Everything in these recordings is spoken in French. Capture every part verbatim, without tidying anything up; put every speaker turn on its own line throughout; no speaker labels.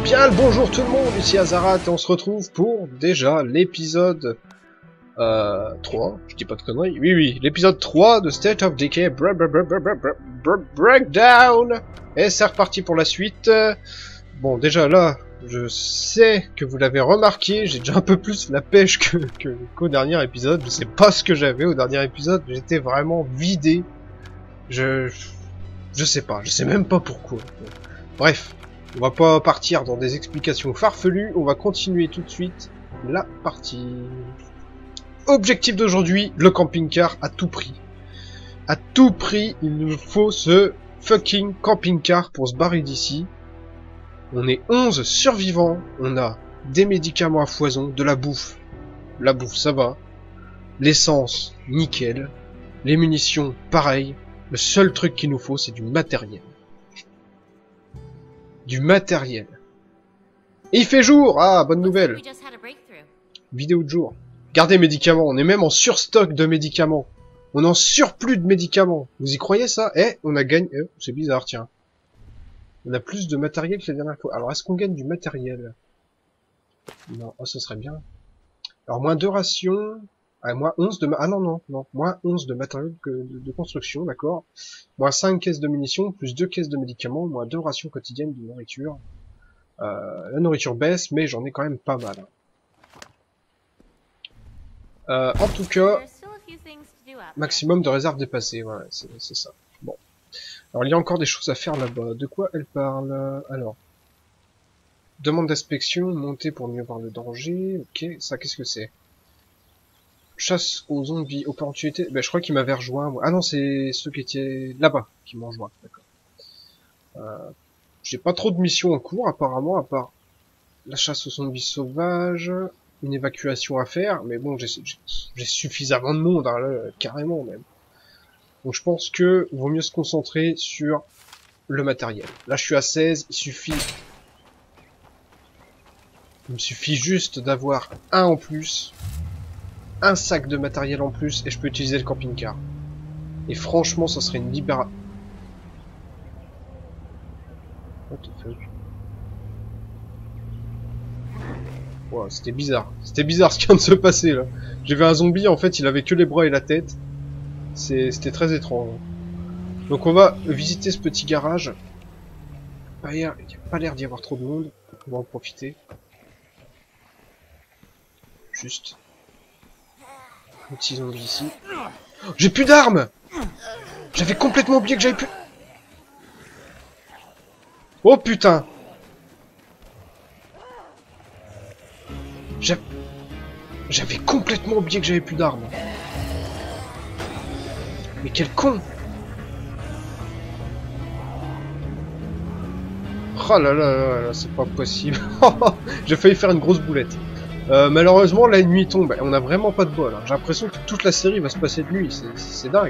Bien le bonjour tout le monde, ici Azarat et on se retrouve pour déjà l'épisode euh, trois, je dis pas de conneries, oui oui, l'épisode trois de State of Decay br br br br br br Breakdown. Et c'est reparti pour la suite. Bon déjà là, je sais que vous l'avez remarqué, j'ai déjà un peu plus la pêche que que, qu'au dernier épisode, je sais pas ce que j'avais au dernier épisode, j'étais vraiment vidé, je... je sais pas, je sais même pas pourquoi. Bref. On va pas partir dans des explications farfelues, on va continuer tout de suite la partie. Objectif d'aujourd'hui, le camping-car à tout prix. À tout prix, il nous faut ce fucking camping-car pour se barrer d'ici. On est onze survivants, on a des médicaments à foison, de la bouffe. La bouffe, ça va. L'essence, nickel. Les munitions, pareil. Le seul truc qu'il nous faut, c'est du matériel. Du matériel. Et il fait jour! Ah, bonne nouvelle. Vidéo de jour. Gardez médicaments, on est même en surstock de médicaments. On est en surplus de médicaments. Vous y croyez ça? Eh, on a gagné... Eh, c'est bizarre, tiens. On a plus de matériel que la dernière fois. Alors, est-ce qu'on gagne du matériel? Non, oh, ce serait bien. Alors, moins deux rations... Ah, moins onze de... Ah non, non, non. Moins onze de matériel que de, de construction, d'accord. Moins cinq caisses de munitions, plus deux caisses de médicaments, moins deux rations quotidiennes de nourriture. Euh, la nourriture baisse, mais j'en ai quand même pas mal. Euh, en tout cas, maximum de réserves dépassées, voilà, c'est ça. Bon. Alors, il y a encore des choses à faire là-bas. De quoi elle parle? Alors. Demande d'inspection, monter pour mieux voir le danger. Ok, ça, qu'est-ce que c'est? Chasse aux zombies, opportunité. Ben, je crois qu'il m'avait rejoint. Ah non, c'est ceux qui étaient là-bas qui m'ont rejoint. D'accord. Euh, J'ai pas trop de missions en cours apparemment, à part la chasse aux zombies sauvages, une évacuation à faire. Mais bon, j'ai suffisamment de monde, hein, là, carrément même. Donc je pense que vaut mieux se concentrer sur le matériel. Là, je suis à seize. Il suffit, il me suffit juste d'avoir un en plus. Un sac de matériel en plus et je peux utiliser le camping-car. Et franchement, ça serait une libération. What the fuck? Wow, c'était bizarre. C'était bizarre ce qui vient de se passer là. J'ai vu un zombie, en fait, il avait que les bras et la tête. C'était très étrange. Donc on va visiter ce petit garage. Il n'y a pas l'air d'y avoir trop de monde. On va en profiter. Juste. Un petit zombie ici. Oh, j'ai plus d'armes! J'avais complètement oublié que j'avais plus... Oh putain! J'avais complètement oublié que j'avais plus d'armes. Mais quel con! Oh là là là là, c'est pas possible. J'ai failli faire une grosse boulette. Euh, malheureusement, la nuit tombe. On a vraiment pas de bol. Hein. J'ai l'impression que toute la série va se passer de nuit. C'est dingue.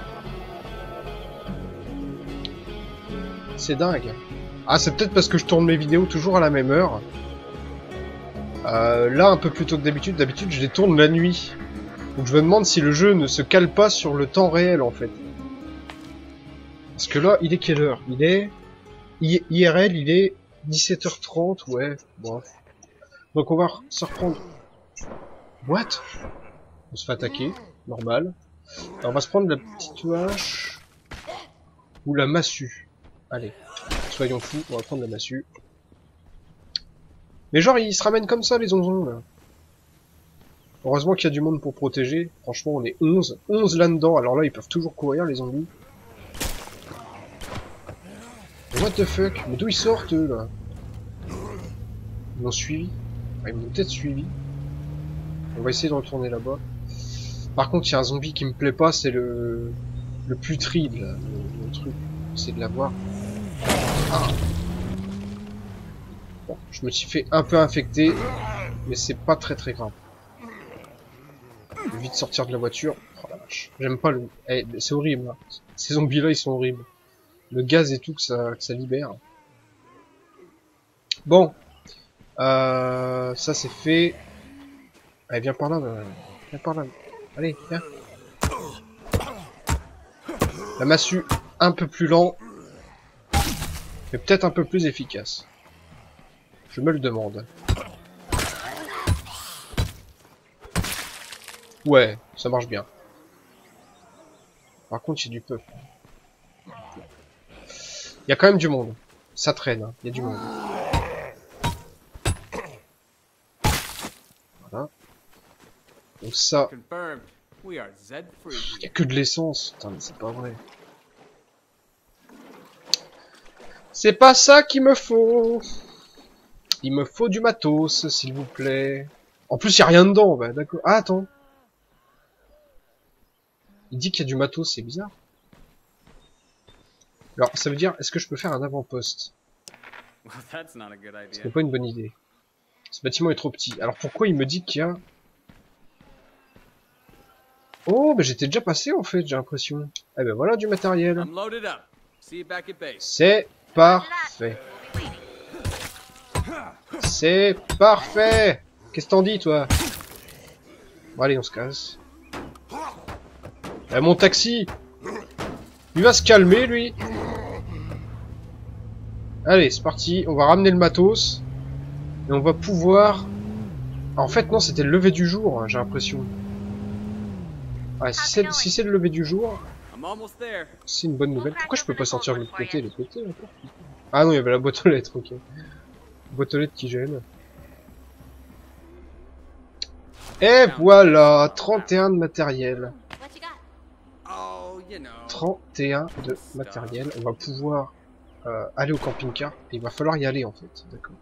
C'est dingue. Ah, c'est peut-être parce que je tourne mes vidéos toujours à la même heure. Euh, là, un peu plus tôt que d'habitude. D'habitude, je les tourne la nuit. Donc je me demande si le jeu ne se cale pas sur le temps réel, en fait. Parce que là, il est quelle heure? Il est... I R L, il est dix-sept heures trente, ouais. Bon. Donc on va se reprendre... What? On se fait attaquer, normal. Alors on va se prendre la petite hache... Ou la massue. Allez, soyons fous, on va prendre la massue. Mais genre, ils se ramènent comme ça, les onzons, là. Heureusement qu'il y a du monde pour protéger. Franchement, on est onze. onze là-dedans, alors là, ils peuvent toujours courir, les zombies. What the fuck? Mais d'où ils sortent, eux, là? Ils m'ont suivi. Ils m'ont peut-être suivi. On va essayer de retourner là-bas. Par contre, il y a un zombie qui me plaît pas, c'est le... Le putride, là, le, le truc. C'est de l'avoir. Ah. Bon, je me suis fait un peu infecter, mais c'est pas très très grave. Je vais vite sortir de la voiture. Oh la vache. J'aime pas le... Eh, c'est horrible, hein. Ces zombies-là, ils sont horribles. Le gaz et tout que ça, que ça libère. Bon. Euh, ça c'est fait. Allez, viens par là. Viens par là. Allez, viens. La massue, un peu plus lent. Mais peut-être un peu plus efficace. Je me le demande. Ouais, ça marche bien. Par contre, il y a du peuple. Il y a quand même du monde. Ça traîne, hein. Il y a du monde. Voilà. Donc ça... Il n'y a que de l'essence. Putain, mais c'est pas vrai. C'est pas ça qu'il me faut. Il me faut du matos, s'il vous plaît. En plus, il n'y a rien dedans. Bah, d'accord. Ah, attends. Il dit qu'il y a du matos, c'est bizarre. Alors, ça veut dire, est-ce que je peux faire un avant-poste? Ce n'est pas une bonne idée. Ce bâtiment est trop petit. Alors pourquoi il me dit qu'il y a... Oh, mais j'étais déjà passé en fait, j'ai l'impression. Eh ben voilà du matériel. C'est parfait. C'est parfait. Qu'est-ce que t'en dis, toi? Bon, allez, on se casse. Eh, mon taxi. Il va se calmer, lui. Allez, c'est parti. On va ramener le matos. Et on va pouvoir... En fait, non, c'était le lever du jour, hein, j'ai l'impression. Ah, si c'est si c'est le lever du jour, c'est une bonne nouvelle. Pourquoi je peux pas sortir de l'autre côté, l'autre côté encore? Ah non, il y avait la boîte aux lettres, ok. Boîte aux lettres qui gêne. Et voilà, trente et un de matériel. trente et un de matériel. On va pouvoir euh, aller au camping-car. Il va falloir y aller en fait, d'accord.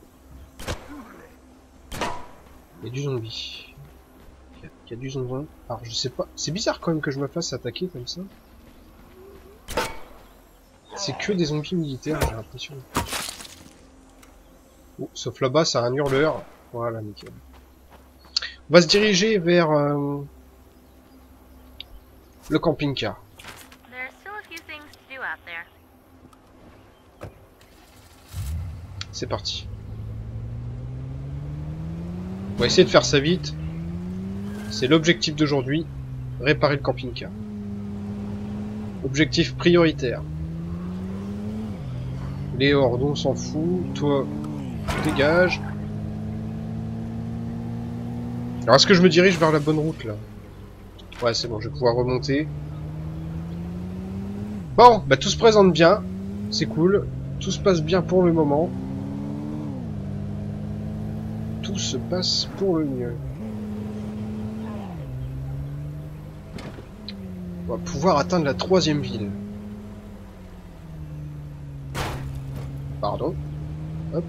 Il y a du zombie. Il y a, il y a du zombie. Alors je sais pas. C'est bizarre quand même que je me fasse attaquer comme ça. C'est que des zombies militaires, j'ai l'impression. Oh, sauf là-bas, ça a un hurleur. Voilà, nickel. On va se diriger vers euh, le camping-car. C'est parti. On va essayer de faire ça vite. C'est l'objectif d'aujourd'hui. Réparer le camping-car. Objectif prioritaire. Les hordes, on s'en fout. Toi, dégage. Alors est-ce que je me dirige vers la bonne route là? Ouais, c'est bon, je vais pouvoir remonter. Bon, bah tout se présente bien. C'est cool. Tout se passe bien pour le moment. Tout se passe pour le mieux. On va pouvoir atteindre la troisième ville. Pardon. Hop.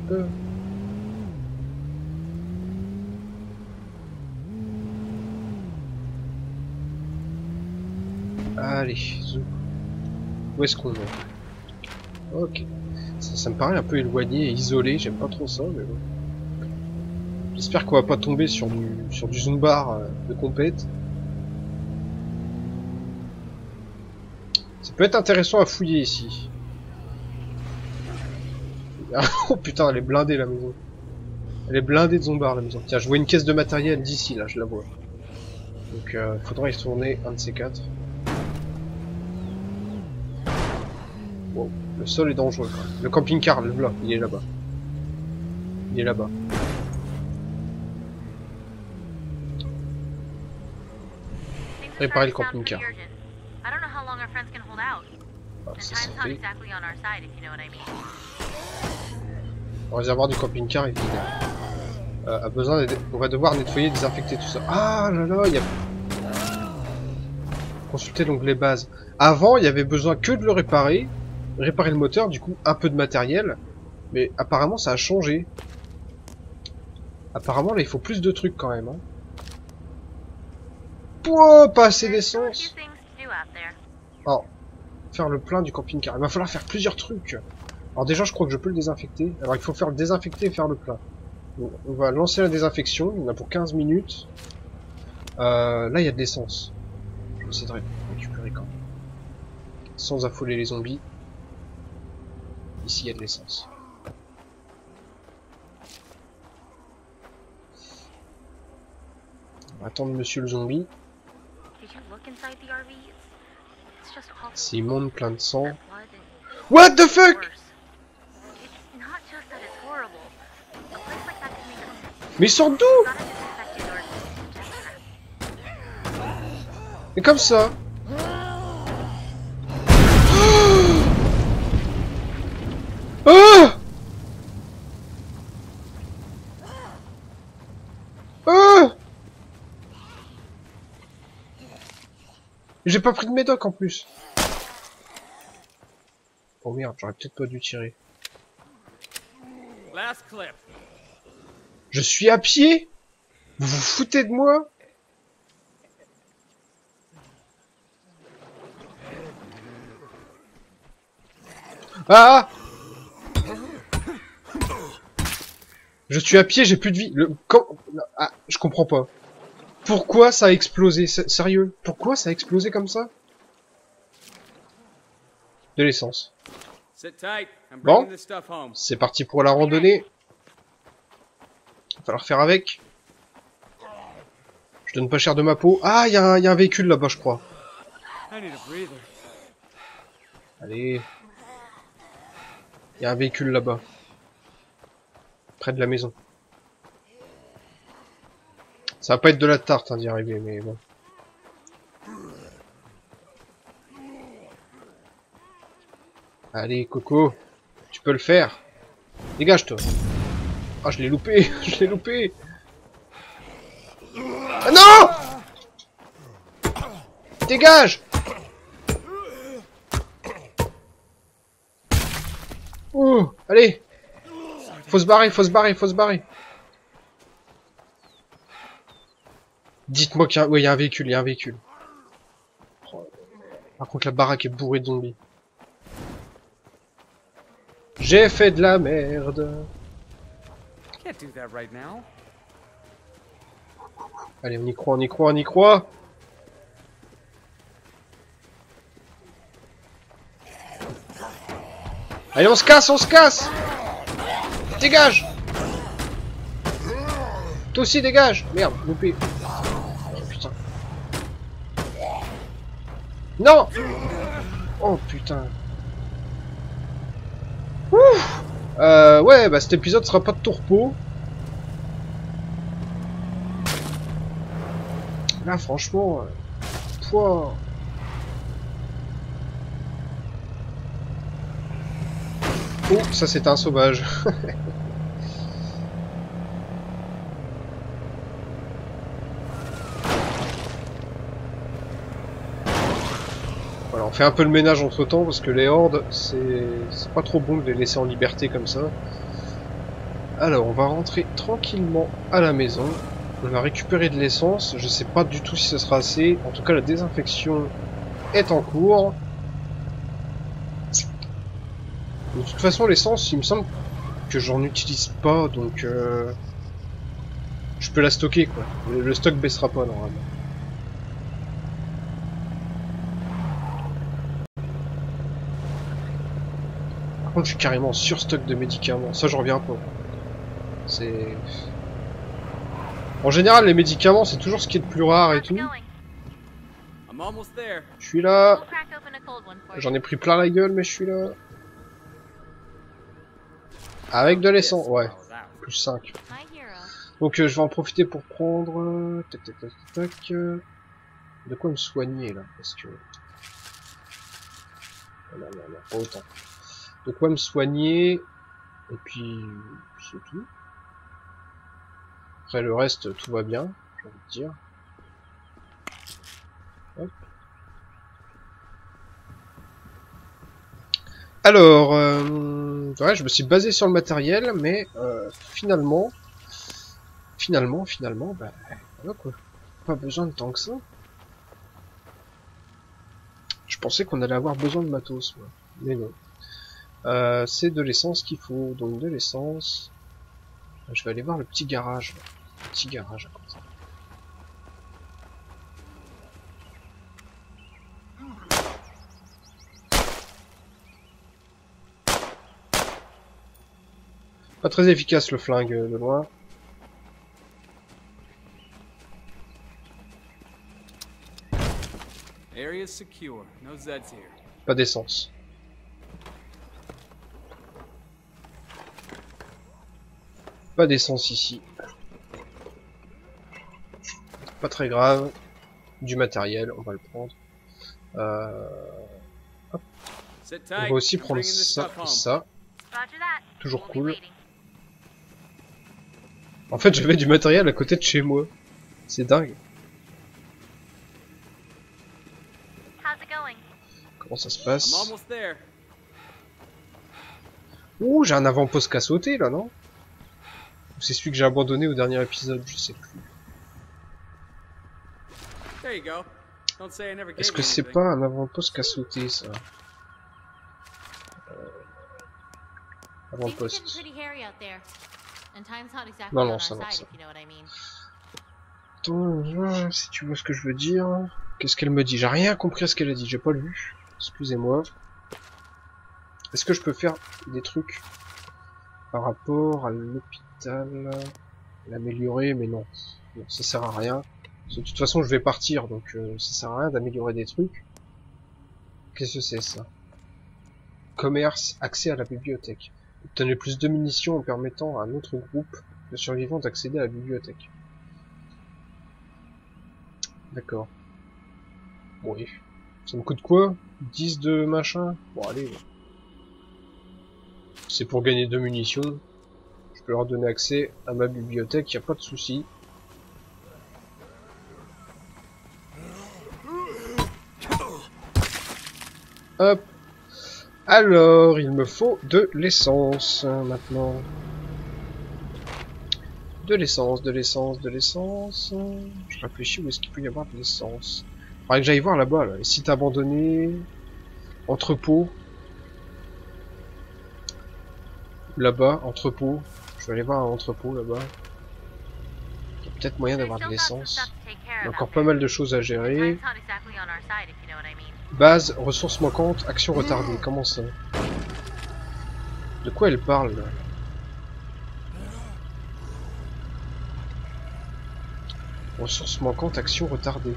Allez, zou. Où est-ce qu'on est? Ok. Ça, ça me paraît un peu éloigné et isolé, j'aime pas trop ça, mais bon. J'espère qu'on va pas tomber sur du, sur du Zumbar euh, de compète. Ça peut être intéressant à fouiller ici. Oh putain, elle est blindée la maison. Elle est blindée de Zumbar la maison. Tiens, je vois une caisse de matériel d'ici là, je la vois. Donc euh, faudra y retourner un de ces quatre. Wow, le sol est dangereux. Le camping-car, le là, il est là-bas. Il est là-bas. Réparer le camping-car. Ah, ça s'en fait. Le réservoir du camping-car est vide. Euh, a besoin de... On va devoir nettoyer, désinfecter tout ça. Ah là là, il y a... Consulter l'onglet base. Avant, il y avait besoin que de le réparer. Réparer le moteur, du coup, un peu de matériel. Mais apparemment, ça a changé. Apparemment, là, il faut plus de trucs quand même. Hein. Pouah, pas assez d'essence. Oh, faire le plein du camping-car. Il va falloir faire plusieurs trucs. Alors déjà, je crois que je peux le désinfecter. Alors, il faut faire le désinfecter et faire le plein. Donc, on va lancer la désinfection. On a pour quinze minutes. Euh, là, il y a de l'essence. Je vais essayer de récupérer quand même. Sans affoler les zombies. Ici, il y a de l'essence. On va attendre monsieur le zombie. C'est immonde, plein de sang. What the fuck? Mais ils sortent d'où? Et comme ça. Oh oh J'ai pas pris de médoc en plus. Oh merde, j'aurais peut-être pas dû tirer. Je suis à pied? Vous vous foutez de moi? Ah! Je suis à pied, j'ai plus de vie. Le... Quand... Ah, je comprends pas. Pourquoi ça a explosé? Sérieux? Pourquoi ça a explosé comme ça? De l'essence. Bon, c'est parti pour la randonnée. Il va falloir faire avec. Je donne pas cher de ma peau. Ah, il y, y a un véhicule là-bas, je crois. Allez. Il y a un véhicule là-bas. Près de la maison. Ça va pas être de la tarte hein, d'y arriver, mais bon. Allez, Coco. Tu peux le faire. Dégage-toi. Ah, je l'ai loupé. Je l'ai loupé. Ah non! Dégage! Ouh, allez! Faut se barrer, faut se barrer, faut se barrer. Dites-moi qu'il y a... Ouais, il y a un véhicule, il y a un véhicule. Oh. Par contre, la baraque est bourrée de zombies. J'ai fait de la merde. Allez, on y croit, on y croit, on y croit. Allez, on se casse, on se casse. Dégage. Toi aussi, dégage. Merde, loupé. Oh, putain. Non. Oh, putain. Ouf. Euh, ouais, bah cet épisode sera pas de tourpeau. Là, franchement... Euh... Pouah. Oh, ça c'est un sauvage. Voilà, on fait un peu le ménage entre temps parce que les hordes, c'est pas trop bon de les laisser en liberté comme ça. Alors, on va rentrer tranquillement à la maison. On va récupérer de l'essence. Je sais pas du tout si ce sera assez. En tout cas, la désinfection est en cours. De toute façon, l'essence, il me semble que j'en utilise pas, donc euh, je peux la stocker, quoi. Le, le stock baissera pas, normalement. Par contre, je suis carrément sur stock de médicaments. Ça, je reviens pas. C'est... En général, les médicaments, c'est toujours ce qui est le plus rare et tout. Je suis là. J'en ai pris plein la gueule, mais je suis là. Avec de l'essence, ouais. Plus cinq. Donc euh, je vais en profiter pour prendre... Euh, tac, tac, tac, tac, tac, euh, de quoi me soigner, là. Parce que... Oh, non, non, non, pas autant. De quoi me soigner. Et puis... c'est tout. Après le reste, tout va bien, j'ai envie de dire. Hop. Alors, euh, ouais, je me suis basé sur le matériel, mais euh, finalement, finalement, finalement, bah, voilà quoi, pas besoin de tant que ça. Je pensais qu'on allait avoir besoin de matos, moi. Mais non. Euh, c'est de l'essence qu'il faut, donc de l'essence. Je vais aller voir le petit garage, le petit garage à côté. Pas très efficace le flingue de loin. Pas d'essence. Pas d'essence ici. pas très grave. Du matériel, on va le prendre. Euh... Hop. On va aussi prendre ça et ça. Toujours cool. En fait, j'avais du matériel à côté de chez moi. C'est dingue. Comment ça se passe? Ouh, j'ai un avant-poste qu'à sauter là, non? Ou c'est celui que j'ai abandonné au dernier épisode, je sais plus. Est-ce que c'est pas un avant-poste qu'à sauter, ça? euh... Avant-poste. Non, non, ça va, ça. Attends, si tu vois ce que je veux dire. Qu'est-ce qu'elle me dit? J'ai rien compris à ce qu'elle a dit, j'ai pas lu. Excusez-moi. Est-ce que je peux faire des trucs par rapport à l'hôpital? L'améliorer, mais non. Non, ça sert à rien. De toute façon, je vais partir, donc euh, ça sert à rien d'améliorer des trucs. Qu'est-ce que c'est, ça? Commerce, accès à la bibliothèque. Obtenez plus de munitions en permettant à un autre groupe de survivants d'accéder à la bibliothèque. D'accord. Bon, oui. Ça me coûte quoi? dix de machin? Bon, allez. C'est pour gagner deux munitions. Je peux leur donner accès à ma bibliothèque, y a pas de souci. Hop. Alors, il me faut de l'essence maintenant. De l'essence, de l'essence, de l'essence. Je réfléchis où est-ce qu'il peut y avoir de l'essence. Faudrait que j'aille voir là-bas, là. Les sites abandonnés. Entrepôt. Là-bas, entrepôt. Je vais aller voir un entrepôt là-bas. Il y a peut-être moyen d'avoir de l'essence. Il y a encore pas mal de choses à gérer. Base, ressources manquantes, action retardée. Comment ça? De quoi elle parle là? Ressources manquantes, action retardée.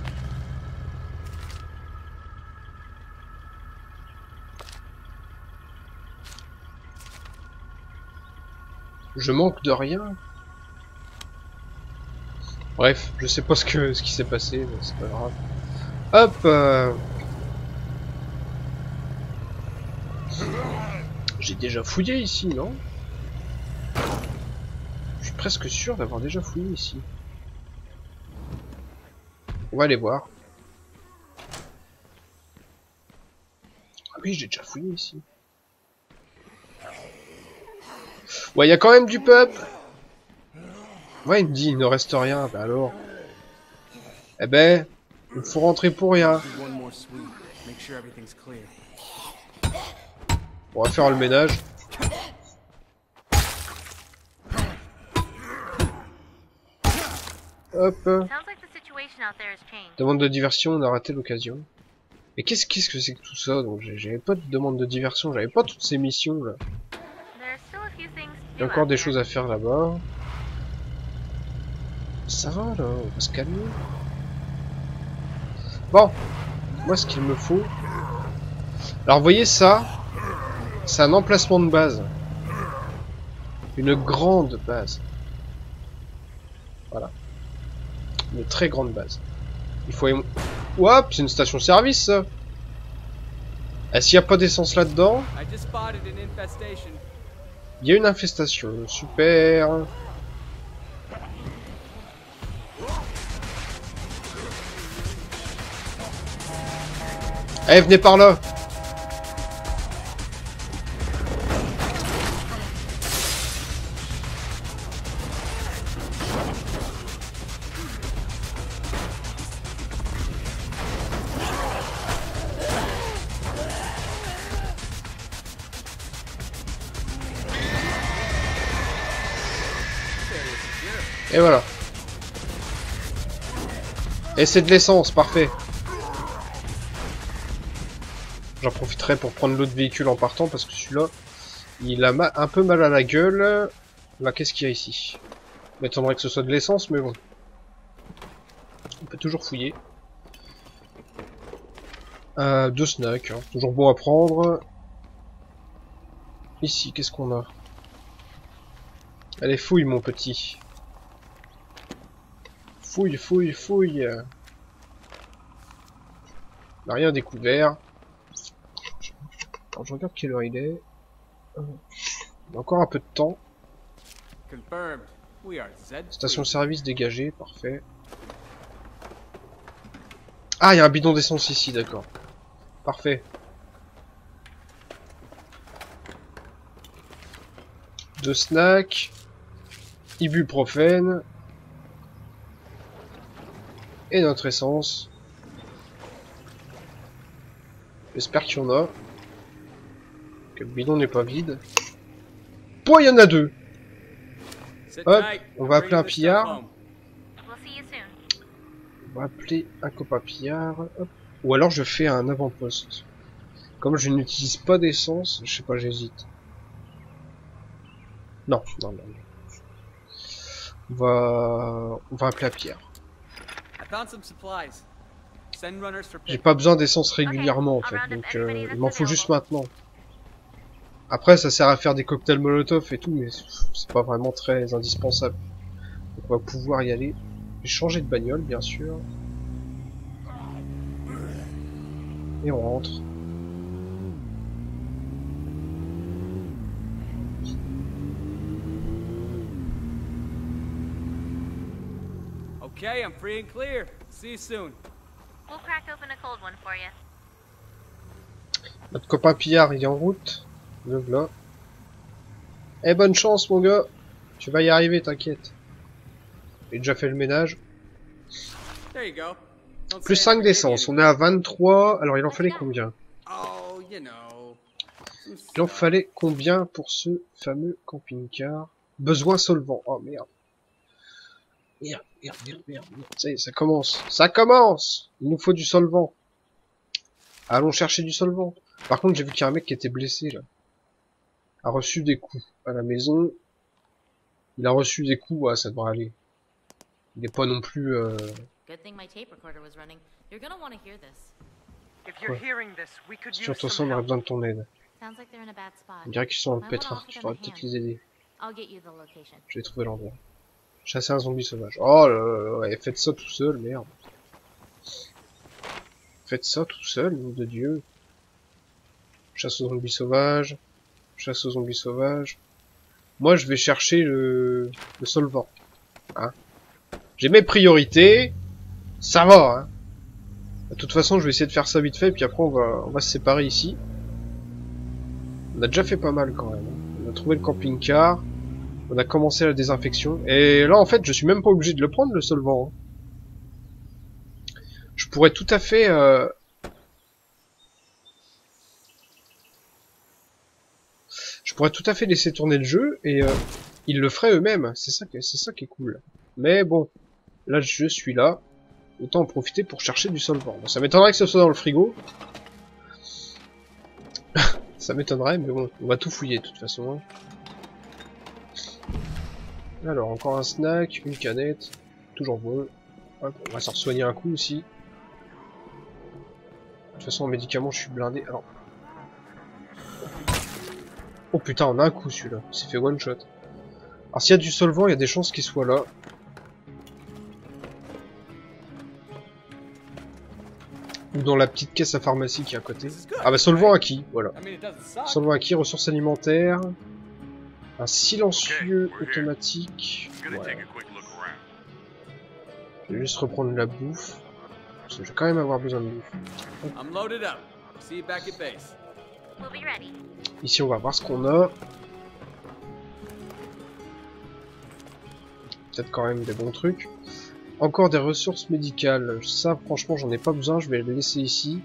Je manque de rien. Bref, je sais pas ce que ce qui s'est passé, mais c'est pas grave. Hop. Euh... J'ai déjà fouillé ici, non? Je suis presque sûr d'avoir déjà fouillé ici. On va aller voir. Ah oui, j'ai déjà fouillé ici. Ouais, il y a quand même du peuple. Ouais, il me dit, il ne reste rien. Bah alors. Eh ben, il faut rentrer pour rien. On va faire le ménage. Hop. Demande de diversion, on a raté l'occasion. Mais qu'est-ce qu'est-ce que c'est que tout ça? Donc j'avais pas de demande de diversion, j'avais pas toutes ces missions là. Il y a encore des choses à faire là-bas. Ça va là, on va se calmer. Bon, moi ce qu'il me faut. Alors vous voyez ça, c'est un emplacement de base. Une grande base. Voilà. Une très grande base. Il faut... Ouah, c'est une station-service ça. Est-ce qu'il n'y a pas d'essence là-dedans? Il y a une infestation, super. Allez, venez par là. Et voilà. Et c'est de l'essence, parfait. J'en profiterai pour prendre l'autre véhicule en partant parce que celui-là, il a un peu mal à la gueule. Là, qu'est-ce qu'il y a ici? Il m'étonnerait que ce soit de l'essence, mais bon. On peut toujours fouiller. Euh, deux snacks, hein. Toujours bon à prendre. Ici, qu'est-ce qu'on a? Allez, fouille mon petit. Fouille, fouille, fouille. On n'a rien découvert. Alors, je regarde quelle heure il est. Euh, il y a encore un peu de temps. Station service dégagée, parfait. Ah, il y a un bidon d'essence ici, d'accord. Parfait. Deux snacks. Ibuprofène. Et notre essence. J'espère qu'il y en a. Que le bidon n'est pas vide. Bon, il y en a deux. Hop, on va appeler un pillard. On va appeler un copain pillard. Hop. Ou alors je fais un avant-poste. Comme je n'utilise pas d'essence, je sais pas, j'hésite. Non, non, non. On va, on va appeler un pillard. J'ai pas besoin d'essence régulièrement en fait, donc euh, il m'en faut juste maintenant. Après ça sert à faire des cocktails molotov et tout, mais c'est pas vraiment très indispensable. Donc on va pouvoir y aller. Je vais changer de bagnole bien sûr. Et on rentre.
Okay, I'm free and clear. See you soon.
We'll crack open a cold one for you.
Notre copain pillard il est en route. Le voilà. Eh bonne chance mon gars. Tu vas y arriver, t'inquiète. J'ai déjà fait le ménage.
There you go. Don't
Plus
say
cinq
I
d'essence.
forgave
On est à vingt-trois. Alors il en fallait combien?
you. Oh, you know. some
Il en
stuff.
fallait combien pour ce fameux camping-car? Besoin solvant. Oh merde. Merde, merde, merde, merde. merde. Ça y est, ça commence. Ça commence. Il nous faut du solvant. Allons chercher du solvant. Par contre, j'ai vu qu'il y a un mec qui était blessé là. A reçu des coups à la maison. Il a reçu des coups, ouais, ça devrait aller. Il n'est pas non plus... Euh...
Good thing my tape recorder was running. You're gonna want to hear this.
If you're
Ouais.
hearing this, we could
Sur
use
toi, on
some
aurait
help.
besoin de ton aide.
Sounds like they're in a bad spot.
On dirait qu'ils sont en
Might
pétrin.
wanna offer
Je
them
pourrais
a
peut-être
hand.
les aider.
I'll get you the location.
Je vais trouver l'endroit. Chasser un zombie sauvage. Oh là là, ouais, faites ça tout seul, merde. Faites ça tout seul, nom de Dieu. Chasse aux zombies sauvages. Chasse aux zombies sauvages. Moi, je vais chercher le, le solvant. Hein. J'ai mes priorités. Ça va, hein. De toute façon, je vais essayer de faire ça vite fait, puis après, on va, on va se séparer ici. On a déjà fait pas mal quand même. On a trouvé le camping-car. On a commencé la désinfection. Et là, en fait, je suis même pas obligé de le prendre, le solvant. Je pourrais tout à fait... Euh... Je pourrais tout à fait laisser tourner le jeu, et euh, ils le feraient eux-mêmes. C'est ça, que... c'est ça qui est cool. Mais bon, là, je suis là. Autant en profiter pour chercher du solvant. Bon, ça m'étonnerait que ce soit dans le frigo. Ça m'étonnerait, mais bon, on va tout fouiller de toute façon. Alors, encore un snack, une canette, toujours bon. Hop, on va s'en soigner un coup aussi. De toute façon, en médicaments, je suis blindé. Alors... Oh putain, on a un coup celui-là. Il s'est fait one shot. Alors, s'il y a du solvant, il y a des chances qu'il soit là. Ou dans la petite caisse à pharmacie qui est à côté. Ah bah, solvant acquis, voilà.
I mean, it doesn't suck.
Solvant acquis, ressources alimentaires. Un silencieux automatique. Ouais. Je vais juste reprendre la bouffe. Parce que je vais quand même avoir besoin de bouffe.
I'm loaded up. See you back at base.
We'll be ready.
Ici, on va voir ce qu'on a. Peut-être quand même des bons trucs. Encore des ressources médicales. Ça, franchement, j'en ai pas besoin. Je vais le laisser ici.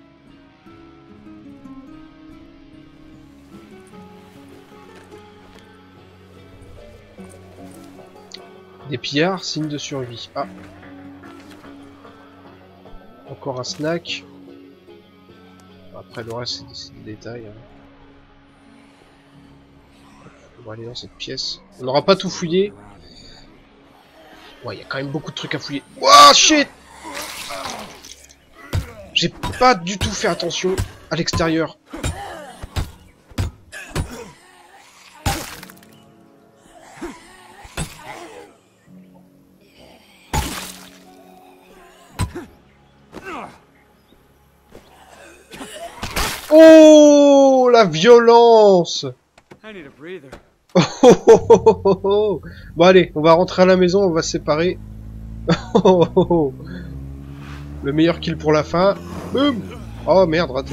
Des pillards, signe de survie. Ah. Encore un snack. Après le reste, c'est des, des détails. Hein. On va aller dans cette pièce. On n'aura pas tout fouillé. Ouais, il y a quand même beaucoup de trucs à fouiller. Wouah, shit! J'ai pas du tout fait attention à l'extérieur. Oh, la violence!
I need a breather.
Oh, oh, oh, oh, oh, oh. Bon allez, on va rentrer à la maison, on va se séparer. Oh, oh, oh. Le meilleur kill pour la fin. Boum. Oh merde, raté.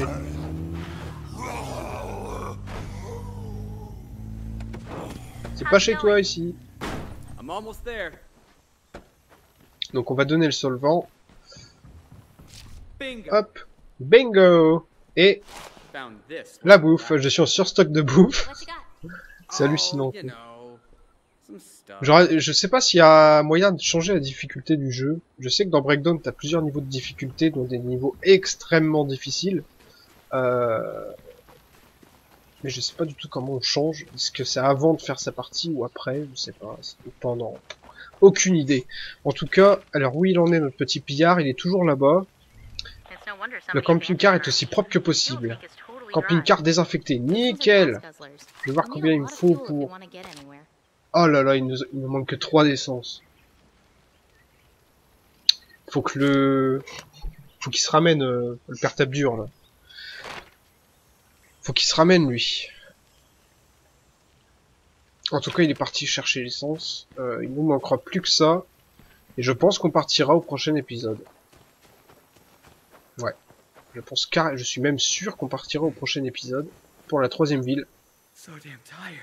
C'est pas chez toi ici.
I'm almost there.
Donc on va donner le solvant.
Bingo.
Hop. Bingo. Et
Found this.
la bouffe. Je suis en surstock de bouffe.
What you got?
C'est hallucinant.
Oh, you know, some stuff.
Genre, je sais pas s'il y a moyen de changer la difficulté du jeu. Je sais que dans Breakdown, t'as plusieurs niveaux de difficulté, dont des niveaux extrêmement difficiles. Euh... Mais je sais pas du tout comment on change. Est-ce que c'est avant de faire sa partie ou après? Je sais pas. C'est pendant. Aucune idée. En tout cas, alors où il en est notre petit pillard? Il est toujours là-bas. Le camping-car est aussi propre que possible. Camping-car désinfecté. Nickel. Je vais voir combien il me faut pour... Oh là là, il nous, il nous manque que trois d'essence. Faut que le... Faut qu'il se ramène, euh, le père tape dur, là. Faut qu'il se ramène, lui. En tout cas, il est parti chercher l'essence. Euh, il nous manquera plus que ça. Et je pense qu'on partira au prochain épisode. Ouais. Je pense car je suis même sûr qu'on partira au prochain épisode. Pour la troisième ville.
So damn tired.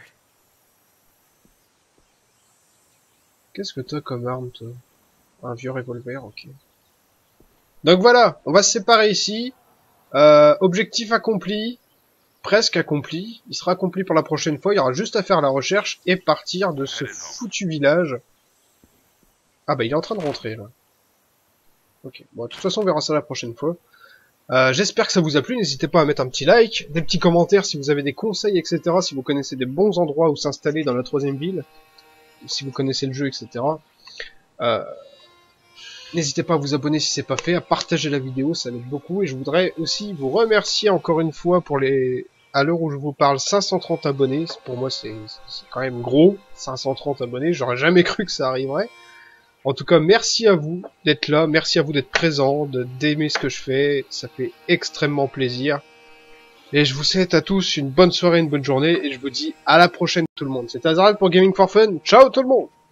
Qu'est-ce que t'as comme arme, toi? Un vieux revolver, ok. Donc voilà, on va se séparer ici. Euh, objectif accompli. Presque accompli. Il sera accompli pour la prochaine fois. Il y aura juste à faire la recherche et partir de ce foutu village. Ah bah il est en train de rentrer là. Ok, bon de toute façon on verra ça la prochaine fois. Euh, J'espère que ça vous a plu. N'hésitez pas à mettre un petit like, des petits commentaires si vous avez des conseils, et cetera. Si vous connaissez des bons endroits où s'installer dans la troisième ville. Si vous connaissez le jeu, et cetera. Euh, N'hésitez pas à vous abonner si c'est pas fait, à partager la vidéo, ça m'aide beaucoup. Et je voudrais aussi vous remercier encore une fois pour les... À l'heure où je vous parle, cinq cent trente abonnés. Pour moi, c'est quand même gros. cinq cent trente abonnés, j'aurais jamais cru que ça arriverait. En tout cas, merci à vous d'être là. Merci à vous d'être présents, d'aimer ce que je fais. Ça fait extrêmement plaisir. Et je vous souhaite à tous une bonne soirée, une bonne journée. Et je vous dis à la prochaine tout le monde. C'était Azaral pour Gaming for Fun. Ciao tout le monde!